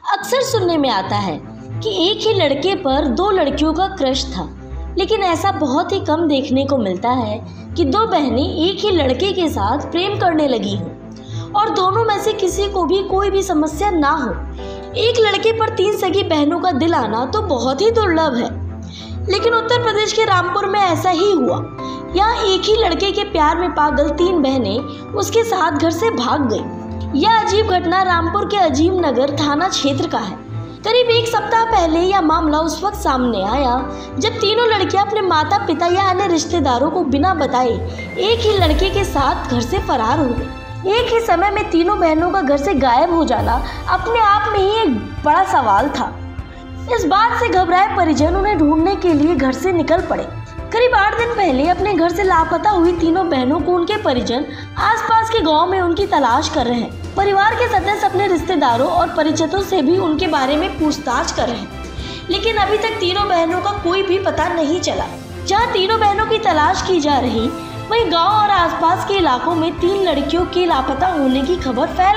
अक्सर सुनने में आता है कि एक ही लड़के पर दो लड़कियों का क्रश था, लेकिन ऐसा बहुत ही कम देखने को मिलता है कि दो बहनें एक ही लड़के के साथ प्रेम करने लगी हों और दोनों में से किसी को भी कोई भी समस्या ना हो। एक लड़के पर तीन सगी बहनों का दिल आना तो बहुत ही दुर्लभ है, लेकिन उत्तर प्रदेश के रामपुर में ऐसा ही हुआ। यहाँ एक ही लड़के के प्यार में पागल तीन बहनें उसके साथ घर से भाग गई। यह अजीब घटना रामपुर के अजीम नगर थाना क्षेत्र का है। करीब एक सप्ताह पहले यह मामला उस वक्त सामने आया जब तीनों लड़कियां अपने माता पिता या अन्य रिश्तेदारों को बिना बताए एक ही लड़के के साथ घर से फरार हो गई। एक ही समय में तीनों बहनों का घर से गायब हो जाना अपने आप में ही एक बड़ा सवाल था। इस बात से घबराए परिजन उन्हें ढूंढने के लिए घर से निकल पड़े। करीब 8 दिन पहले अपने घर से लापता हुई तीनों बहनों को उनके परिजन आसपास के गांव में उनकी तलाश कर रहे हैं। परिवार के सदस्य अपने रिश्तेदारों और परिचितों से भी उनके बारे में पूछताछ कर रहे हैं, लेकिन अभी तक तीनों बहनों का कोई भी पता नहीं चला। जहां तीनों बहनों की तलाश की जा रही, वहीं गाँव और आसपास के इलाकों में 3 लड़कियों के लापता होने की खबर फैल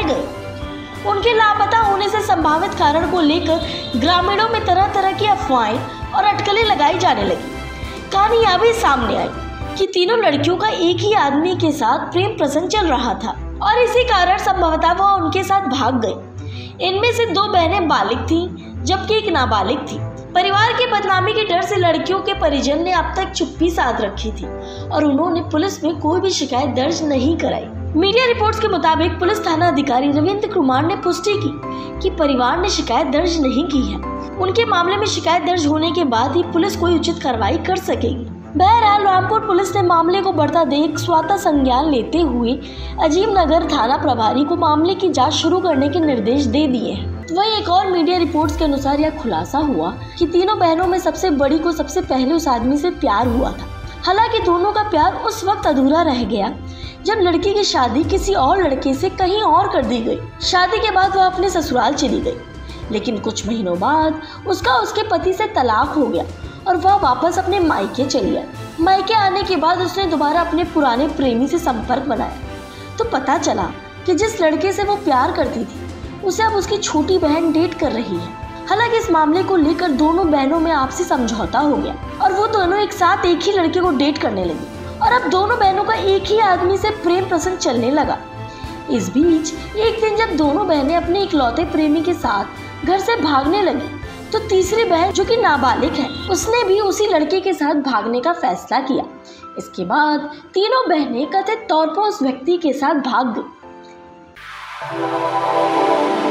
गई। उनके लापता होने से संभावित कारण को लेकर ग्रामीणों में तरह तरह की अफवाहें और अटकलें लगाई जाने लगी। कहानी यह भी सामने आई कि तीनों लड़कियों का एक ही आदमी के साथ प्रेम प्रसंग चल रहा था और इसी कारण संभवतः वह उनके साथ भाग गई। इनमें से 2 बहनें बालिग थीं, जबकि एक नाबालिग थी। परिवार के बदनामी के डर से लड़कियों के परिजन ने अब तक चुप्पी साध रखी थी और उन्होंने पुलिस में कोई भी शिकायत दर्ज नहीं कराई। मीडिया रिपोर्ट्स के मुताबिक पुलिस थाना अधिकारी रविंद्र कुमार ने पुष्टि की कि परिवार ने शिकायत दर्ज नहीं की है। उनके मामले में शिकायत दर्ज होने के बाद ही पुलिस कोई उचित कार्रवाई कर सकेगी। बहरहाल रामपुर पुलिस ने मामले को बढ़ता देख स्वतः संज्ञान लेते हुए अजीम नगर थाना प्रभारी को मामले की जांच शुरू करने के निर्देश दे दिए हैं। वहीं एक और मीडिया रिपोर्ट्स के अनुसार यह खुलासा हुआ कि तीनों बहनों में सबसे बड़ी को सबसे पहले उस आदमी से प्यार हुआ था। हालांकि दोनों का प्यार उस वक्त अधूरा रह गया जब लड़की की शादी किसी और लड़के से कहीं और कर दी गई। शादी के बाद वह अपने ससुराल चली गई, लेकिन कुछ महीनों बाद उसका उसके पति से तलाक हो गया और वह वापस अपने मायके चली आई। मायके आने के बाद उसने दोबारा अपने पुराने प्रेमी से संपर्क बनाया तो पता चला कि जिस लड़के से वो प्यार करती थी उसे अब उसकी छोटी बहन डेट कर रही है। हालांकि इस मामले को लेकर दोनों बहनों में आपसी समझौता हो गया और वो दोनों एक साथ एक ही लड़के को डेट करने लगी और अब दोनों बहनों का एक ही आदमी से प्रेम प्रसंग चलने लगा। इस बीच एक दिन जब दोनों बहनें अपने इकलौते प्रेमी के साथ घर से भागने लगी तो तीसरी बहन जो कि नाबालिग है उसने भी उसी लड़के के साथ भागने का फैसला किया। इसके बाद तीनों बहनें कथित तौर पर उस व्यक्ति के साथ भाग गई।